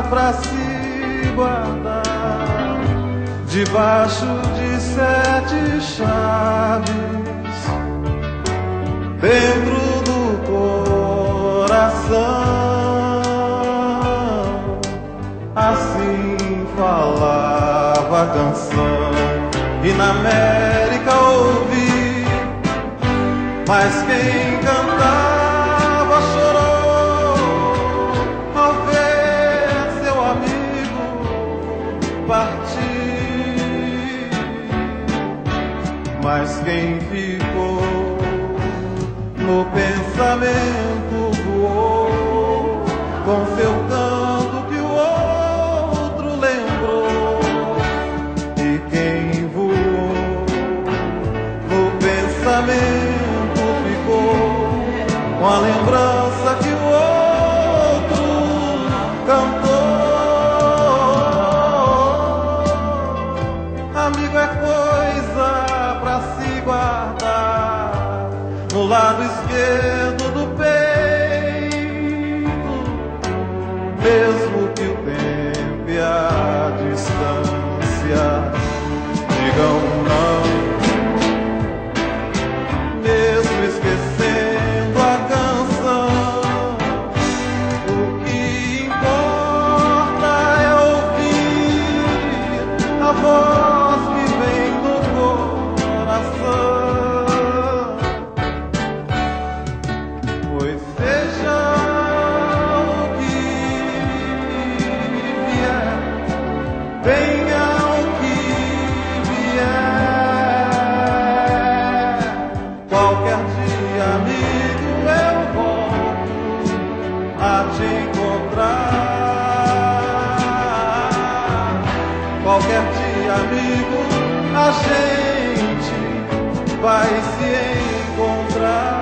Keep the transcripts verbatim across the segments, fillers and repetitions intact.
pra se guardar debaixo de sete chaves, dentro do coração. Assim falava a canção, e na América ouvi, mas quem cantava chorou ao ver seu amigo partir. Mas quem ficou no pensamento voou com seu canto que o outro lembrou. E quem voou no pensamento ficou com a lembrança que o outro cantou. Amigo é coisa pra se guardar no lado esquerdo do peito, mesmo que o tempo e a distância digam não, mesmo esquecendo a canção. O que importa é ouvir a voz que vem do coração. Pois seja o que vier, venha o que vier, qualquer dia, amigo, eu volto a te encontrar. Qualquer dia, amigo, a gente vai se encontrar.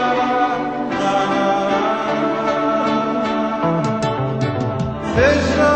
Seja